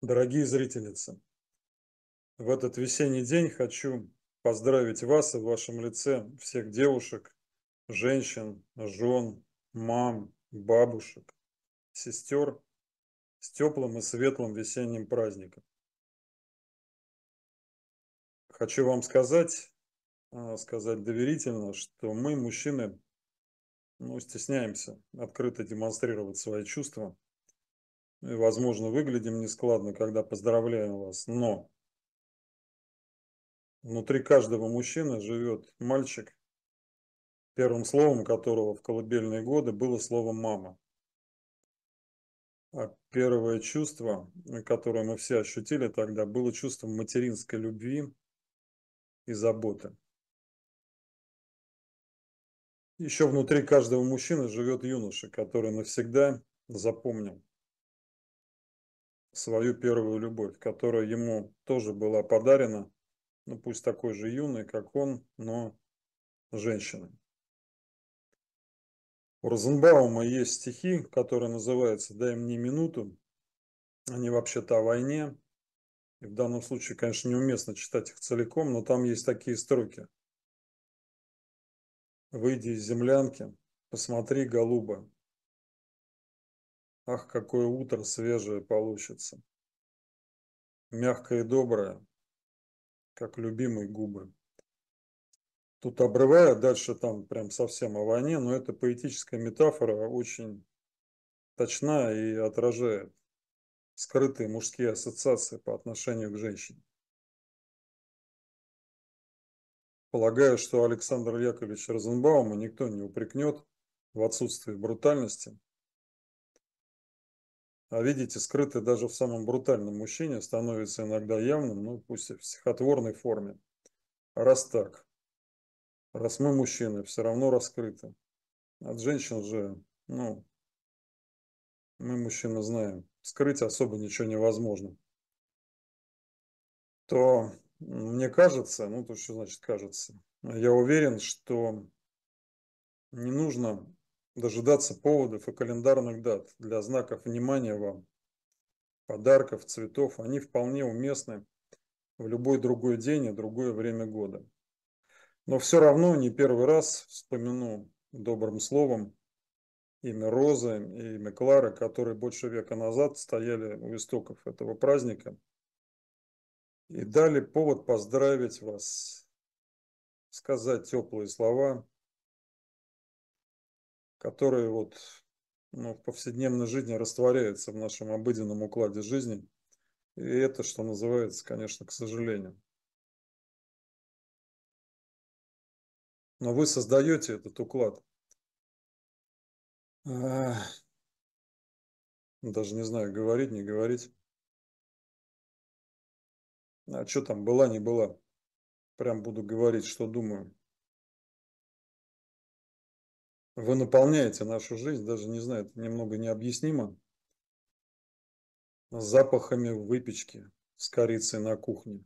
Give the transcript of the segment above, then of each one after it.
Дорогие зрительницы, в этот весенний день хочу поздравить вас и в вашем лице всех девушек, женщин, жен, мам, бабушек, сестер с теплым и светлым весенним праздником. Хочу вам сказать доверительно, что мы, мужчины, стесняемся открыто демонстрировать свои чувства и, возможно, выглядим нескладно, когда поздравляем вас, но внутри каждого мужчины живет мальчик, первым словом которого в колыбельные годы было слово «мама». А первое чувство, которое мы все ощутили тогда, было чувством материнской любви и заботы. Еще внутри каждого мужчины живет юноша, который навсегда запомнил свою первую любовь, которая ему тоже была подарена, пусть такой же юной, как он, но женщиной. У Розенбаума есть стихи, которые называются «Дай мне минуту». Они вообще-то о войне. И в данном случае, конечно, неуместно читать их целиком, но там есть такие строки. «Выйди из землянки, посмотри, голуба. Ах, какое утро свежее получится. Мягкое и доброе, как любимые губы». Тут обрываю, дальше там прям совсем о войне, но эта поэтическая метафора очень точна и отражает скрытые мужские ассоциации по отношению к женщине. Полагаю, что Александра Яковлевича Розенбаума никто не упрекнет в отсутствии брутальности. А видите, скрытое даже в самом брутальном мужчине становится иногда явным, пусть и в стихотворной форме. Раз так, раз мы мужчины, все равно раскрыты. От женщин же, мы мужчины знаем, скрыть особо ничего невозможно. То мне кажется, то что значит кажется, я уверен, что не нужно дожидаться поводов и календарных дат для знаков внимания вам, подарков, цветов. Они вполне уместны в любой другой день и другое время года. Но все равно не первый раз вспомяну добрым словом имя Розы и имя Клары, которые больше века назад стояли у истоков этого праздника и дали повод поздравить вас, сказать теплые слова, которые в повседневной жизни растворяются в нашем обыденном укладе жизни. И это, что называется, конечно, к сожалению. Но вы создаете этот уклад. Даже не знаю, говорить, не говорить. А что там, была, не была. Прям буду говорить, что думаю. Вы наполняете нашу жизнь, даже не знаю, это немного необъяснимо, запахами выпечки с корицей на кухне,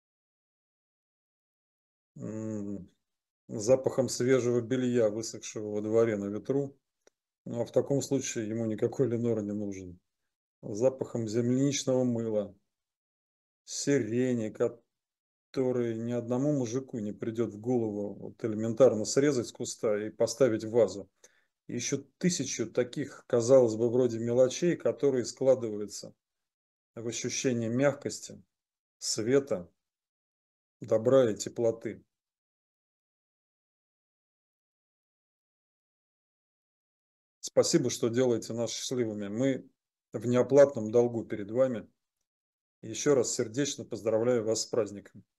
запахом свежего белья, высохшего во дворе на ветру. Ну а в таком случае ему никакой Ленор не нужен. Запахом земляничного мыла, сирени, который ни одному мужику не придет в голову элементарно срезать с куста и поставить в вазу. И еще тысячу таких, казалось бы, вроде мелочей, которые складываются в ощущение мягкости, света, добра и теплоты. Спасибо, что делаете нас счастливыми. Мы в неоплатном долгу перед вами. Еще раз сердечно поздравляю вас с праздником.